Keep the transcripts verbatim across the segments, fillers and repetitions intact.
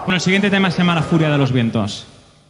Bueno, el siguiente tema se llama La furia de los vientos.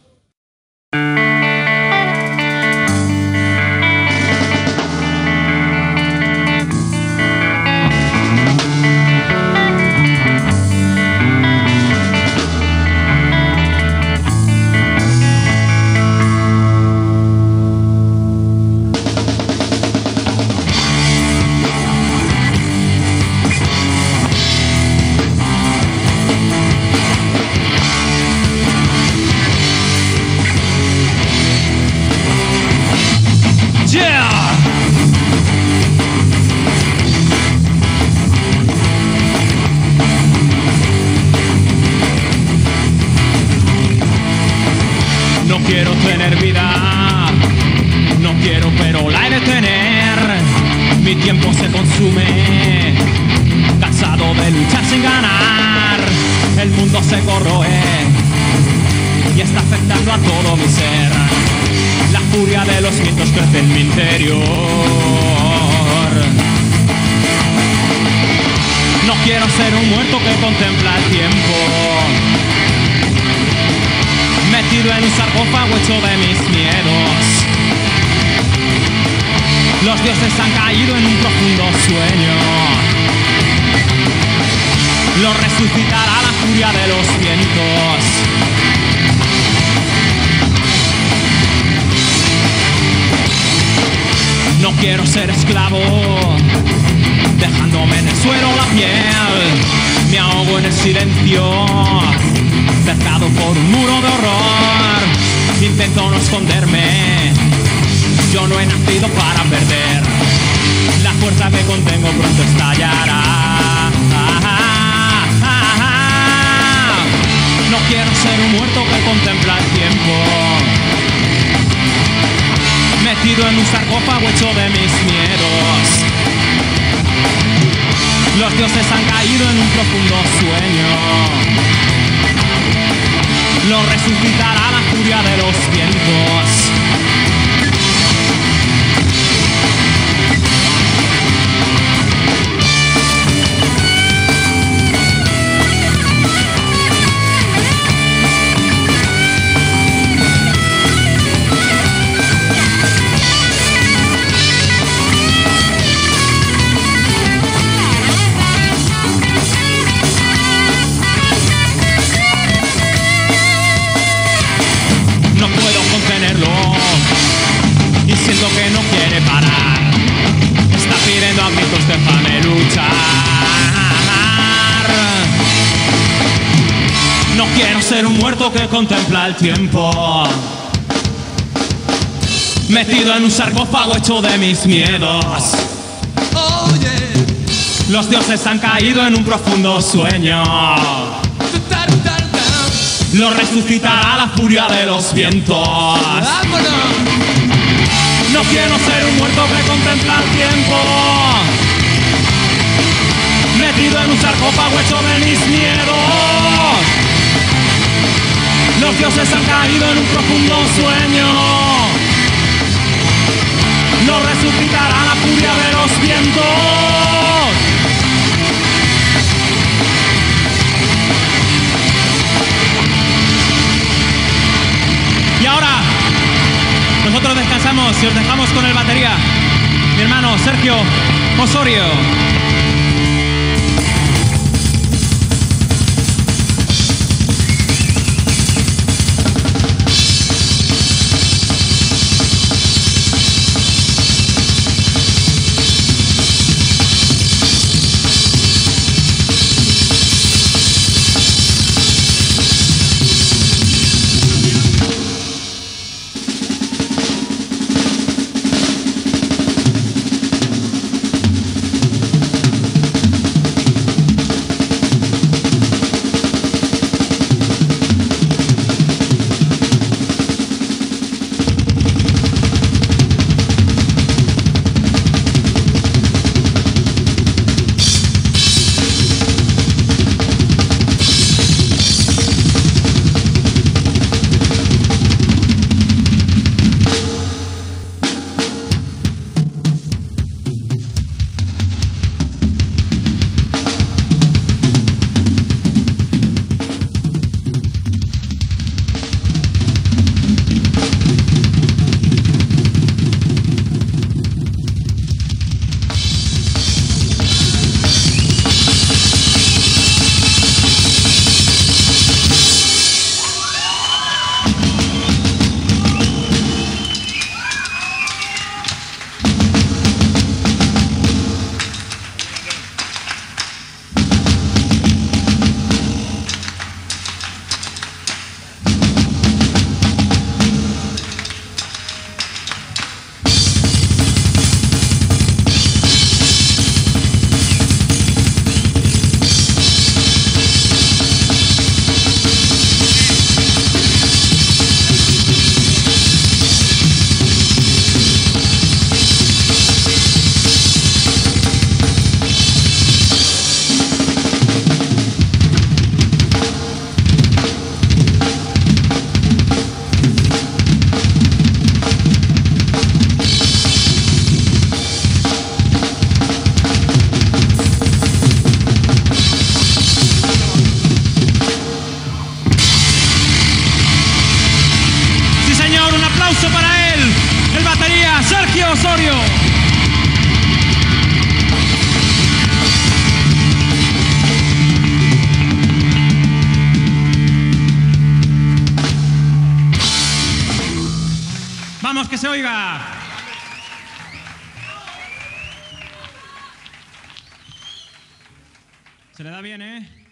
Que contempla el tiempo, metido en un sarcófago hecho de mis miedos. Oh, yeah. Los dioses han caído en un profundo sueño. Lo resucitará la furia de los vientos. No quiero ser un muerto que contempla el tiempo, metido en un sarcófago hecho de mis miedos. Los dioses han caído en un profundo sueño. Lo resucitará la furia de los vientos. Y ahora nosotros descansamos y os dejamos con el batería, mi hermano Sergio Osorio. Osorio. Vamos, que se oiga. Se le da bien, ¿eh?